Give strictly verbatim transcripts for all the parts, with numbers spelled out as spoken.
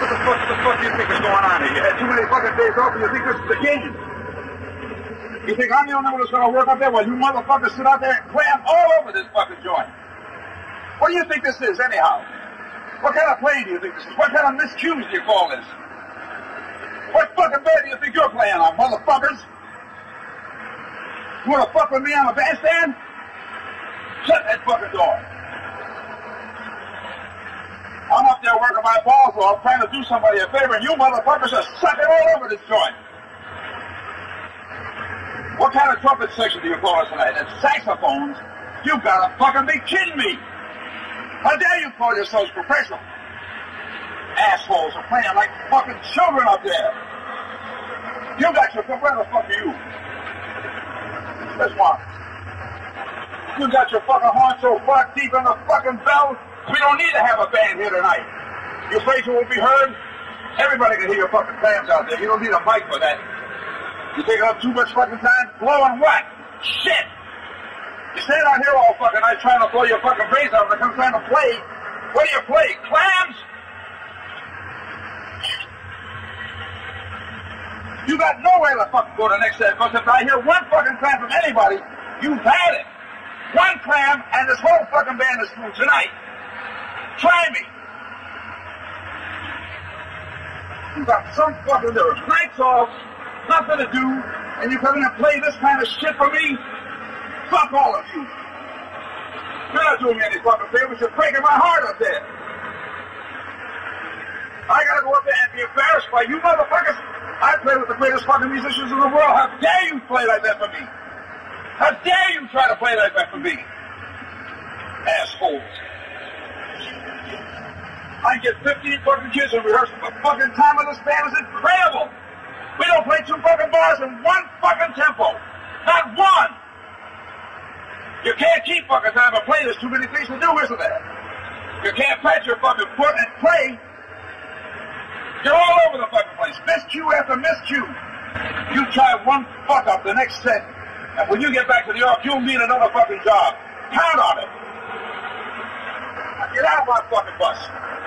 What the fuck, the fuck do you think is going on here? You had too many fucking days off and you think this is the game? You think I'm the only one that's gonna work up there while you motherfuckers sit out there and clam all over this fucking joint? What do you think this is, anyhow? What kind of play do you think this is? What kind of miscues do you call this? What fucking band do you think you're playing on, motherfuckers? You wanna fuck with me on a bandstand? Shut that fucking door. I'm up there working my balls off trying to do somebody a favor, and you motherfuckers are sucking all over this joint. What kind of trumpet section do you call us tonight? And saxophones? You gotta fucking be kidding me. How dare you call yourselves professional? Assholes are playing like fucking children up there. You got your, where the fuck are you? Let's watch. You got your fucking horn so far deep in the fucking bell, we don't need to have a band here tonight. You afraid you won't be heard? Everybody can hear your fucking fans out there. You don't need a mic for that. You taking up too much fucking time? Blowing what? Shit! You stand out here all fucking night trying to blow your fucking brains out and come trying to play. What do you play? Clams? You got nowhere to fucking go the next day, because if I hear one fucking clam from anybody, you've had it. One clam and this whole fucking band is through tonight. Try me. You got some fucking nerves. Nights off, nothing to do, and you come in and play this kind of shit for me? Fuck all of you. You're not doing me any fucking favors. You're breaking my heart up there. I gotta go up there and be embarrassed by you motherfuckers. I play with the greatest fucking musicians in the world. How dare you play like that for me? How dare you try to play like that for me? Assholes. I get fifteen fucking kids in rehearsal. The fucking time of this band is incredible. We don't play two fucking bars in one fucking tempo. Not one. You can't keep fucking time and play. There's too many things to do, isn't there? You can't pat your fucking foot and play. You're all over the fucking place. Miscue after miscue. You try one fuck up the next set, and when you get back to New York, you'll need another fucking job. Count on it. Now get out of my fucking bus.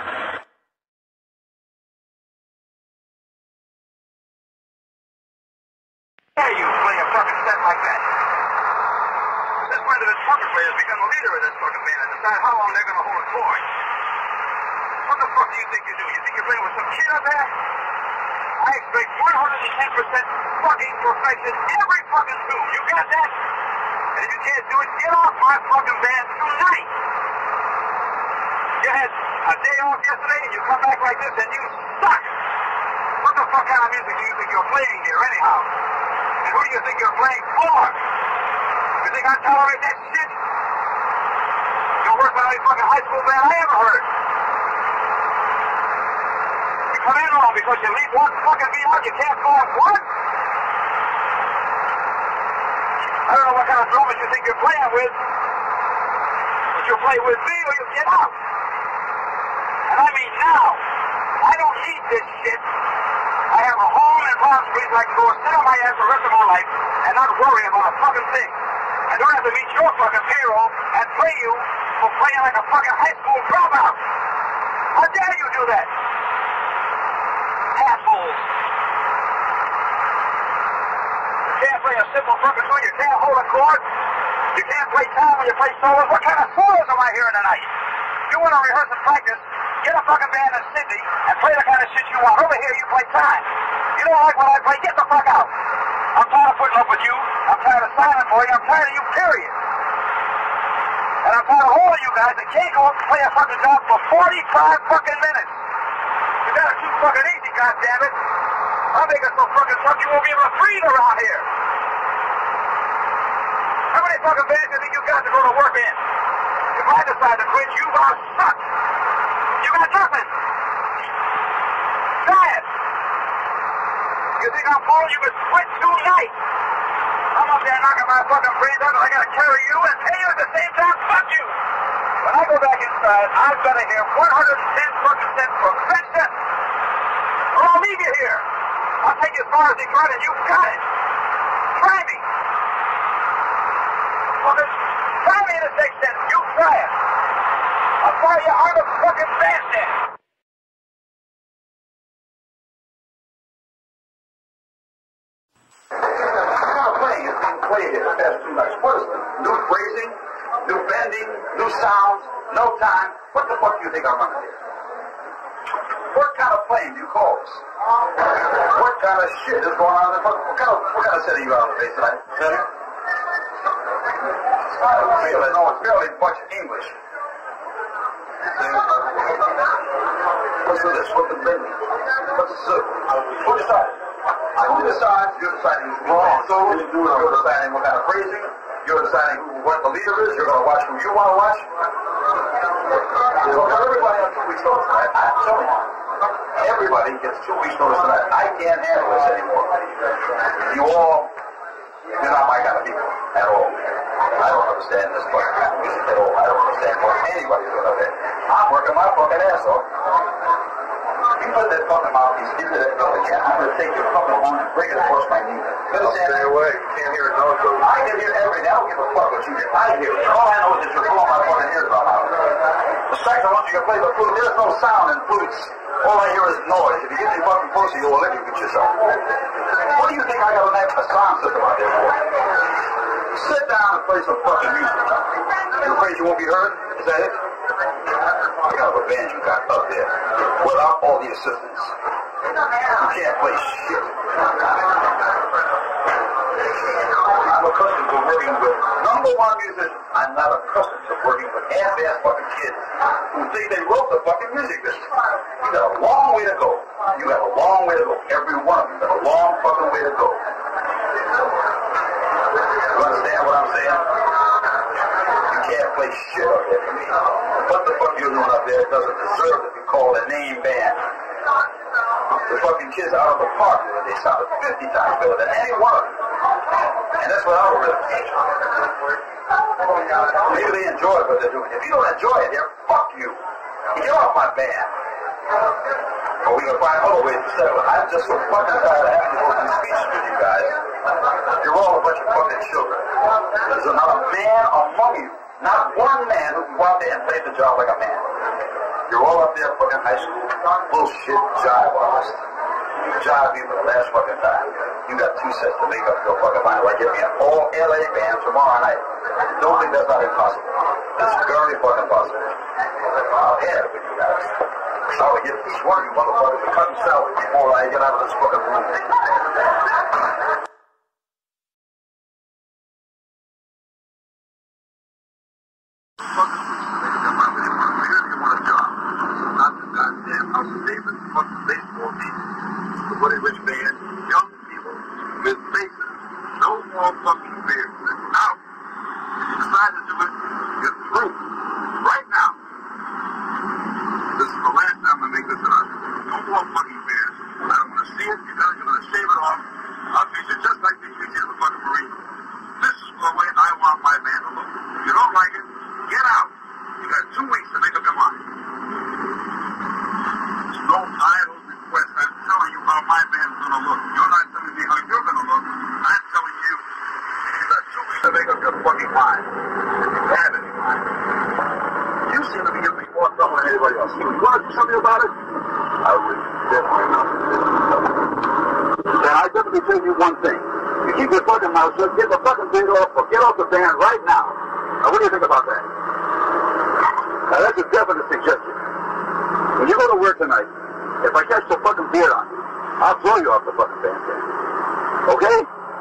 Dare you play a fucking set like that? Since when did this trumpet players become the leader of this fucking band and decide how long they're gonna hold it for? What the fuck do you think you do? You think you're playing with some kid up there? I expect one hundred ten percent fucking perfection every fucking tune. You got that? And if you can't do it, get off my fucking band tonight. You had a day off yesterday and you come back like this and you suck. What the fuck kind of music do you think you're playing here anyhow? And who do you think you're playing for? You think I tolerate that shit? You're worse than any fucking high school band I ever heard. You come in wrong because you leave one fucking beat out, you can't go off one? I don't know what kind of drummers you think you're playing with, but you'll play with me or you'll get out. And I mean now. I don't need this shit. I have a home in Palm Springs. I can go sit on my ass for the rest of my life and not worry about a fucking thing. I don't have to meet your fucking payroll and pay you for playing like a fucking high school dropout. How dare you do that? Assholes. You can't play a simple fucking tune. You can't hold a chord. You can't play time when you play solos. What kind of solos am I hearing tonight? You want to rehearse and practice, get a fucking band in Sydney and play the kind of shit you want. Over here, you play time. You don't like what I play, get the fuck out. I'm tired of putting up with you. I'm tired of signing for you. I'm tired of you, period. And I'm tired of all of you guys that can't go up and play a fucking job for forty-five fucking minutes. You gotta keep fucking easy, goddammit. I'll make it so fucking tough you won't be able to breathe around here. How many fucking bands do you think you got to go to work in? If I decide to quit, you are sucked. You got nothing. Try it. You think I'm fooling? You could quit tonight. I'm up there knocking my fucking brains out and I gotta carry you and pay you at the same time. Fuck you. When I go back inside, I've got to hear one hundred ten percent perfection. Or I'll leave you here. I'll take you as far as Detroit and you got it. Try me. Well, then, try me in this next sentence. You try it. I'll fire you out of fucking bandstand. played here the past two nights? What is it? New phrasing, new bending, new sounds, no time. What the fuck do you think I'm running here? What kind of plane do you call this? What kind of shit is going on in the fuck? What kind of, what kind of city you out of the base tonight? Center? I don't feel it. No, it's barely much English. What's with this? What's the thing? What's the soup? Who decides? Who decides? You're deciding who's wrong. So you're deciding what kind of phrasing. You're deciding who, what the leader is. You're going to watch who you want to watch. Well, everybody on two weeks notice tonight. I'm telling you. Everybody gets two weeks notice tonight. I can't handle this anymore. You all, you're not my kind of people at all. I don't understand this fucking kind of music at all. I don't understand what anybody's doing out there. I'm working my fucking ass off. You put that fucking mouthpiece into that building again. I'm going to take your fucking horn and bring it across my knee. You understand? Stay away. You can't hear it. No, so. I can hear everything. I don't give a fuck what you hear. I hear it. All I know is that you're blowing my fucking ears out. The saxophone, you can play the flute. There's no sound in flutes. All I hear is noise. If you get any fucking closer, you'll electrocute yourself. What do you think I got a nice sound system out there for? Sit down and play some fucking music. You're afraid you won't be heard? Is that it? What kind of a band you got up there without all the assistants? You can't play shit. I'm accustomed to working with number one musicians. I'm not accustomed to working with half-ass fucking kids who think they wrote the fucking music business. You got a long way to go. You got a long way to go. Every one of you got a long fucking way to go. You understand what I'm saying? You can't play shit up there for me. What the fuck you're doing up there doesn't deserve to be called a name band. The fucking kids out of the park, they sounded fifty times better than any one of them. And that's what our rhythm is. Maybe they enjoy what they're doing. If you don't enjoy it here, fuck you. You get off my band. Or we can find other ways to settle it. I'm just so fucking tired of having to go through speeches with you guys. You're all a bunch of fucking children. There's not a man among you, not one man who can go out there and play the job like a man. You're all up there fucking high school. Bullshit jive artists. You jive me for the last fucking time. You got two sets to make up your fucking mind like you're an all L A band tomorrow night. Don't think that's not impossible. It's very fucking possible. I'll have it with you guys. I would get each one of you motherfuckers to cut salad before I get out of this fucking room. Buddy Rich band, young people with faces, no more fucking beers. Now, if you decide to do it, you're through. Right now. This is the last time I make this announcement. No more fucking beers. I don't want to see it. You're going to shave it off. I'll treat you just like they treat you in the fucking Marine. This is the way I want my band to look. If you don't like it, get out. You got two weeks to make up your mind. There's no idle request. I'm telling you how my band's going to look. You're not telling me how you're going to look. I'm telling you. You got two weeks to make up your fucking mind. If you have any mind. You seem to be giving me more trouble than anybody else. You want to do something about it? I would definitely not. Then I definitely tell you one thing. You keep your fucking mouth shut, get the fucking band off, or get off the band right now. Now, what do you think about that? Now, that's a definite suggestion. When you go to work tonight, if I catch the fucking beard on you, I'll throw you off the fucking bandstand. Okay?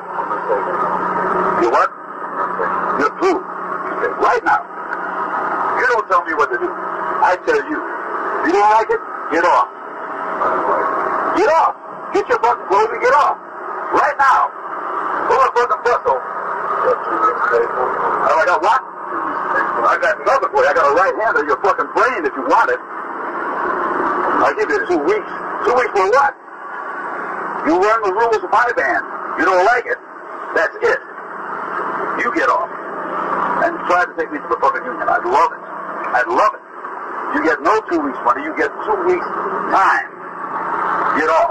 You what? You're through. Right now. You don't tell me what to do. I tell you. If you don't like it, get off. Get off. Get your fucking clothes and get off. Right now. Pull a fucking bustle. Oh, I got what? I got nothing for you. I got a right hand of your fucking brain if you want it. I'll give you two weeks. Two weeks for what? You learn the rules of my band. You don't like it. That's it. You get off. And try to take me to the fucking union. I'd love it. I'd love it. You get no two weeks money. You get two weeks time. Get off.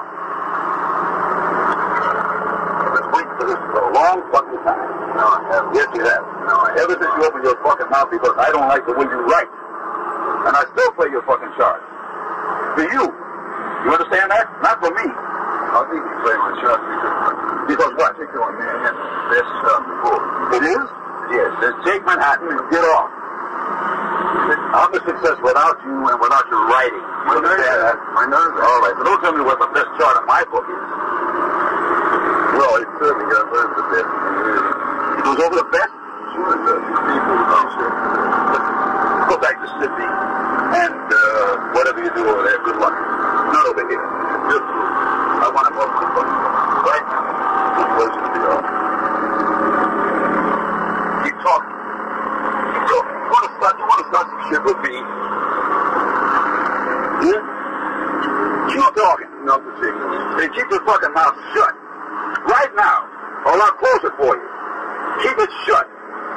I've been waiting for this for a long fucking time. No, I haven't. Yes, you have. No, I haven't. Ever since you opened your fucking mouth because I don't like the way you write. And I still play your fucking charge. For you. You understand that? Not for me. I think you play my shot because Because what? Particular Manhattan, this uh, book. It is? Yes. Says take Manhattan and get off. I'm a success without you and without your writing. My nerves. My nerves. All right. So don't tell me what the best chart in my book is. Well, it certainly got learned the best. It goes over the best? Sure it does. People appreciate it. Go back to Sydney, and uh, whatever you do over there, good luck. Not over here. Just, I want to go to the book. Right now. It's a pleasure to be on. Keep talking. Keep talking. You want to start, you want to start some shit with me? Yeah? Keep talking. No particular. Hey, keep your fucking mouth shut. Right now, or I'll close it for you. Keep it shut.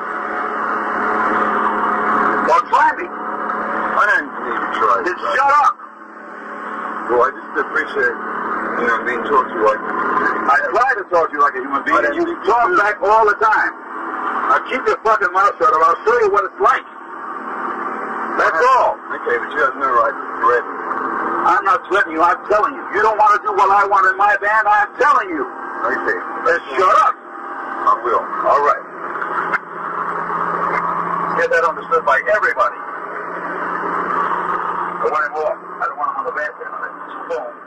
Or try me. I didn't need to try. Then right. Shut up. Well, I just appreciate, you know, being talked to like. I try to talk to you like a human being, and you talk back all the time. Now keep your fucking mouth shut, or I'll show you what it's like. That's all. Okay, but you have no right to threaten me. I'm not threatening you. I'm telling you. You don't want to do what I want in my band. I'm telling you. Okay. Then shut up. I will. All right. Get that understood by everybody. But one more. I don't want to have a bad thing on it. Boom.